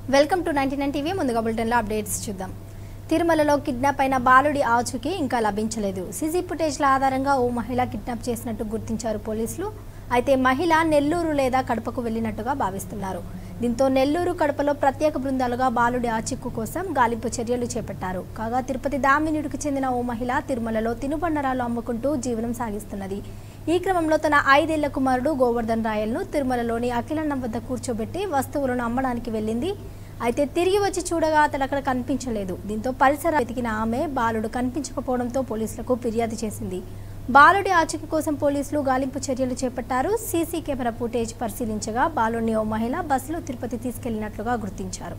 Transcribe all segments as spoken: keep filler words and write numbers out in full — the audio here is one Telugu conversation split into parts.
Welcome to ninety nine TV. ముందుగా బులెటిన్లో అప్డేట్స్ చూద్దాం. తిరుమలలో కిడ్నాప్ అయిన బాలుడి ఆచూకీ ఇంకా లభించలేదు. సీసీ ఫుటేజ్ల ఆధారంగా ఓ మహిళ కిడ్నాప్ చేసినట్టు గుర్తించారు పోలీసులు. అయితే మహిళ నెల్లూరు లేదా కడపకు వెళ్లినట్టుగా భావిస్తున్నారు. దీంతో నెల్లూరు, కడపలో ప్రత్యేక బృందాలుగా బాలుడి ఆచూకీ కోసం గాలింపు చర్యలు చేపట్టారు. కాగా తిరుపతి దామినుడికి చెందిన ఓ మహిళ తిరుమలలో తినుబండరాలు అమ్ముకుంటూ జీవనం సాగిస్తున్నది. ఈ క్రమంలో తన ఐదేళ్ల కుమారుడు గోవర్ధన్ రాయల్ను తిరుమలలోని అఖిలన్నం వద్ద కూర్చోబెట్టి వస్తువులను అమ్మడానికి వెళ్ళింది. అయితే తిరిగి వచ్చి చూడగా అతడు అక్కడ కనిపించలేదు. దీంతో పరిసరాలు వెతికిన ఆమె బాలుడు కనిపించకపోవడంతో పోలీసులకు ఫిర్యాదు చేసింది. బాలుడి ఆచూకీ కోసం పోలీసులు గాలింపు చర్యలు చేపట్టారు. సీసీ కెమెరా ఫుటేజ్ పరిశీలించగా బాలుడిని ఓ మహిళ బస్సులో తిరుపతి తీసుకెళ్లినట్లుగా గుర్తించారు.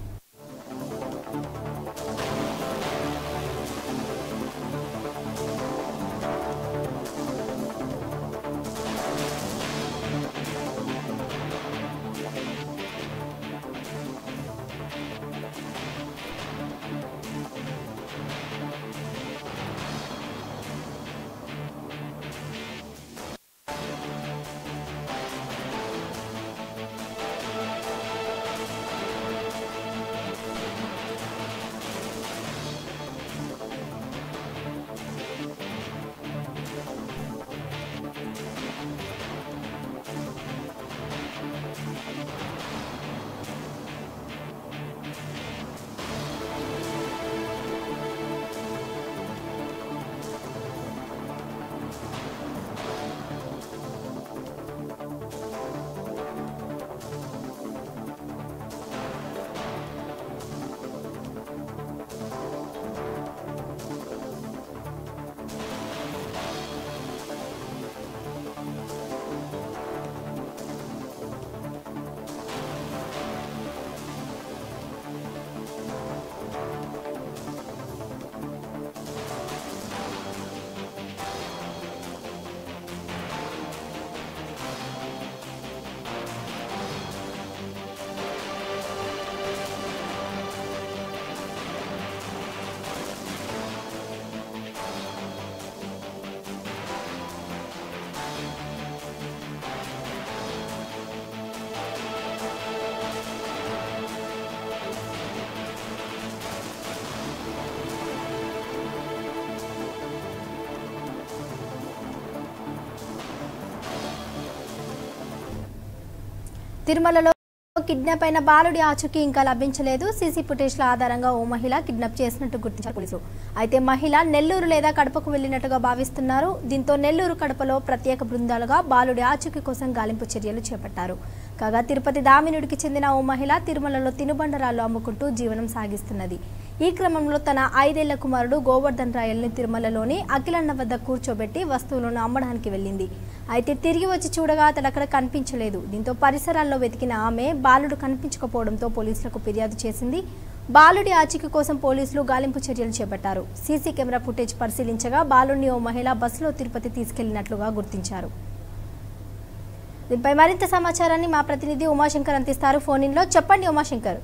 తిరుమలలో కిడ్నాప్ అయిన బాలుడి ఆచూకీ ఇంకా లభించలేదు. సీసీ ఫుటేజ్ల ఆధారంగా ఓ మహిళ కిడ్నాప్ చేసినట్టు గుర్తించారు పోలీసులు. అయితే మహిళ నెల్లూరు లేదా కడపకు వెళ్లినట్టుగా భావిస్తున్నారు. దీంతో నెల్లూరు, కడపలో ప్రత్యేక బృందాలుగా బాలుడి ఆచూకీ కోసం గాలింపు చర్యలు చేపట్టారు. కాగా తిరుపతి దామినుడికి చెందిన ఓ మహిళ తిరుమలలో తినుబండరాలు అమ్ముకుంటూ జీవనం సాగిస్తున్నది. ఈ క్రమంలో తన ఐదేళ్ల కుమారుడు గోవర్ధన్ రాయల్ని తిరుమలలోని అఖిలన్న వద్ద కూర్చోబెట్టి వస్తువులను అమ్మడానికి వెళ్ళింది. అయితే తిరిగి వచ్చి చూడగా అతడు అక్కడ కనిపించలేదు. దీంతో పరిసరాల్లో వెతికిన ఆమె బాలుడు కనిపించకపోవడంతో పోలీసులకు ఫిర్యాదు చేసింది. బాలుడి ఆచూకీ కోసం పోలీసులు గాలింపు చర్యలు చేపట్టారు. సీసీ కెమెరా ఫుటేజ్ పరిశీలించగా బాలుడిని ఓ మహిళ బస్సులో తిరుపతి తీసుకెళ్లినట్లుగా గుర్తించారు. దీనిపై మరింత సమాచారాన్ని మా ప్రతినిధి ఉమాశంకర్ అందిస్తారు ఫోన్ ఇన్ లో. చెప్పండి ఉమాశంకర్.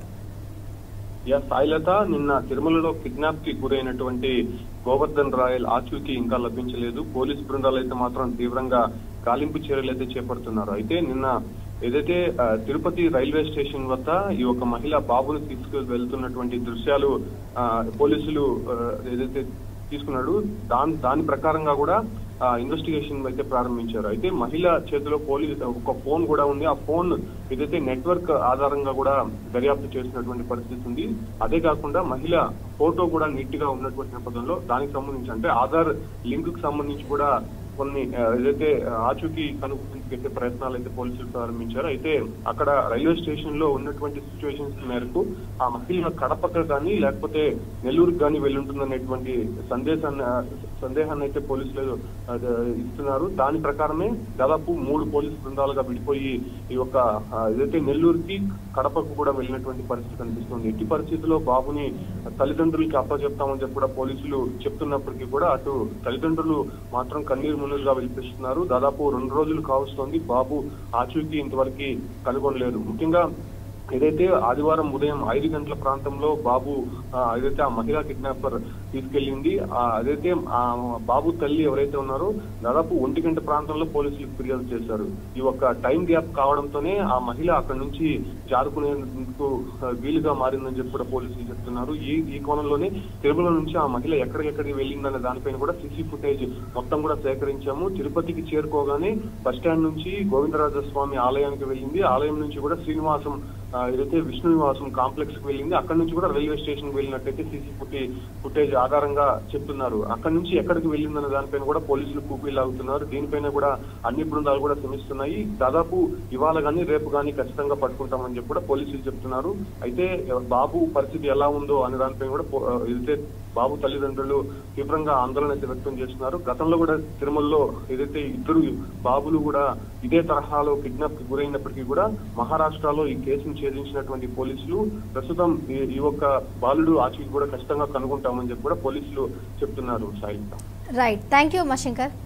సాయిలత, నిన్న తిరుమలలో కిడ్నాప్ కి గురైనటువంటి గోవర్ధన్ రాయల్ ఆచూకీ ఇంకా లభించలేదు. పోలీసు బృందాలు అయితే మాత్రం తీవ్రంగా గాలింపు చర్యలు అయితే చేపడుతున్నారు. అయితే నిన్న ఏదైతే తిరుపతి రైల్వే స్టేషన్ వద్ద ఈ ఒక మహిళ బాబును తీసుకు వెళ్తున్నటువంటి దృశ్యాలు పోలీసులు ఏదైతే తీసుకున్నాడు దాని దాని ప్రకారంగా కూడా ఇన్వెస్టిగేషన్ అయితే ప్రారంభించారు. అయితే మహిళ చేతిలో పోలీస్ ఒక ఫోన్ కూడా ఉంది. ఆ ఫోన్ ఏదైతే నెట్వర్క్ ఆధారంగా కూడా దర్యాప్తు చేసినటువంటి పరిస్థితి ఉంది. అదే కాకుండా మహిళ ఫోటో కూడా నీట్ గా ఉన్నటువంటి నేపథ్యంలో దానికి సంబంధించి అంటే ఆధార్ లింక్ కు సంబంధించి కూడా కొన్ని ఏదైతే ఆచూకీ కనుగొనే ప్రయత్నాలు అయితే పోలీసులు ప్రారంభించారు. అయితే అక్కడ రైల్వే స్టేషన్ లో ఉన్నటువంటి సిచ్యువేషన్స్ మేరకు ఆ మహిళ కడపకు కానీ లేకపోతే నెల్లూరుకు కానీ వెళ్ళుంటుందనేటువంటి సందేశాన్ని సందేహాన్ని అయితే పోలీసులు ఇస్తున్నారు. దాని ప్రకారమే దాదాపు మూడు పోలీసు బృందాలుగా విడిపోయి ఈ యొక్క ఏదైతే నెల్లూరుకి, కడపకు కూడా వెళ్ళినటువంటి పరిస్థితి కనిపిస్తుంది. ఎట్టి పరిస్థితుల్లో బాబుని తల్లిదండ్రులకి అప్పచెప్తామని చెప్పి కూడా పోలీసులు చెప్తున్నప్పటికీ కూడా అటు తల్లిదండ్రులు మాత్రం కన్నీరు మున్నీరుగా వెలిపిస్తున్నారు. దాదాపు రెండు రోజులు కావస్తోంది బాబు ఆచూకీ ఇంతవరకు కనుగొనలేదు. ముఖ్యంగా ఏదైతే ఆదివారం ఉదయం ఐదు గంటల ప్రాంతంలో బాబు ఏదైతే ఆ మహిళా కిడ్నాపర్ తీసుకెళ్లింది అదైతే ఆ బాబు తల్లి ఎవరైతే ఉన్నారో దాదాపు ఒంటి గంట ప్రాంతంలో పోలీసులకు ఫిర్యాదు చేశారు. ఈ ఒక్క టైం గ్యాప్ కావడంతోనే ఆ మహిళ అక్కడి నుంచి జారుకునేందుకు వీలుగా మారిందని చెప్పి కూడా పోలీసులు చెప్తున్నారు. ఈ ఈ కోణంలోనే తిరుమల నుంచి ఆ మహిళ ఎక్కడికెక్కడికి వెళ్ళిందనే దానిపైన కూడా సీసీ ఫుటేజ్ మొత్తం కూడా సేకరించాము. తిరుపతికి చేరుకోగానే బస్ స్టాండ్ నుంచి గోవిందరాజ స్వామి ఆలయానికి వెళ్ళింది. ఆలయం నుంచి కూడా శ్రీనివాసం ఏదైతే విష్ణు నివాసం కాంప్లెక్స్ కి వెళ్ళింది. అక్కడి నుంచి కూడా రైల్వే స్టేషన్ కి వెళ్ళినట్టయితే సీసీ ఫుటేజ్ ఫుటేజ్ ఆధారంగా చెప్తున్నారు. అక్కడి నుంచి ఎక్కడికి వెళ్ళిందన్న దానిపైన కూడా పోలీసులు కూపీలాగుతున్నారు. దీనిపైన కూడా అన్ని బృందాలు కూడా శ్రమిస్తున్నాయి. దాదాపు ఇవాళ గానీ రేపు గానీ ఖచ్చితంగా పట్టుకుంటామని చెప్పి కూడా పోలీసులు చెప్తున్నారు. అయితే బాబు పరిస్థితి ఎలా ఉందో అనే దానిపైన కూడా ఏదైతే బాబు తల్లిదండ్రులు తీవ్రంగా ఆందోళన అయితే వ్యక్తం చేస్తున్నారు. గతంలో కూడా తిరుమలలో ఏదైతే ఇద్దరు బాబులు కూడా ఇదే తరహాలో కిడ్నాప్ కి గురైనప్పటికీ కూడా మహారాష్ట్రలో ఈ కేసును ఛేదించినటువంటి పోలీసులు ప్రస్తుతం ఈ ఒక్క బాలుడు ఆచూకీ కూడా ఖచ్చితంగా కనుగొంటామని చెప్పి కూడా పోలీసులు చెప్తున్నారు. Sai right, thank you Umashankar.